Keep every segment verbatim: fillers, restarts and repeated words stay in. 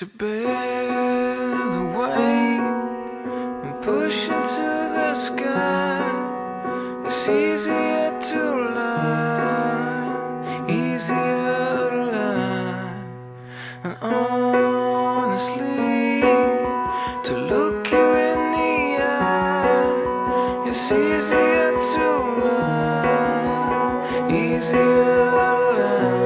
to bear the weight and push into the sky. It's easier to lie, easier to lie, and honestly to look you in the eye. It's easier to lie, easier to lie.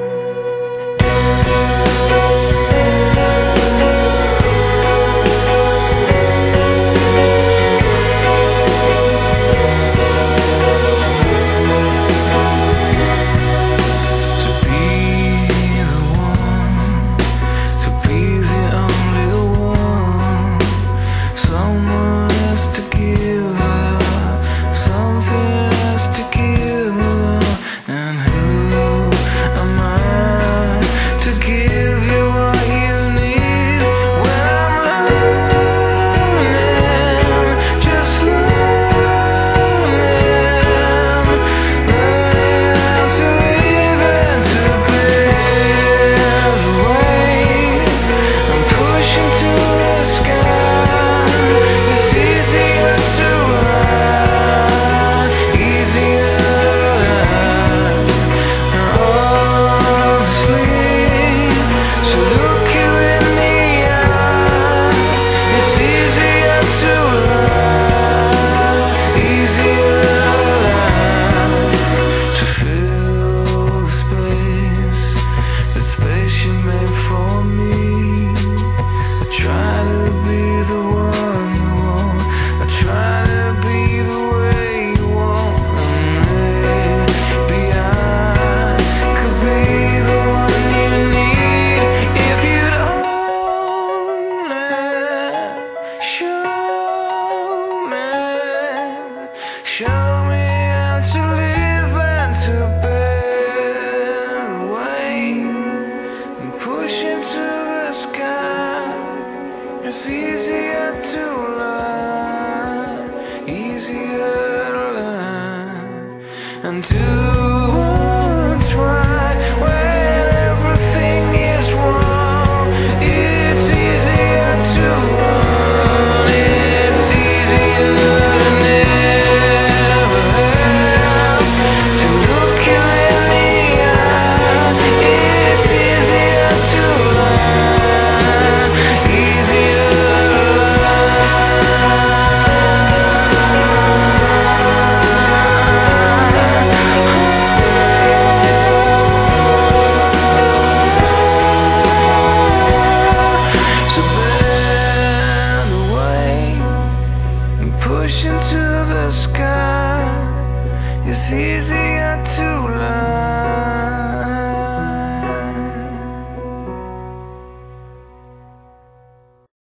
Show me how to live and to bear the weight and push into the sky. It's easier to lie, easier to lie, and do what's right when everything is wrong. It's easier to run, it's easier to push into the sky. It's easier to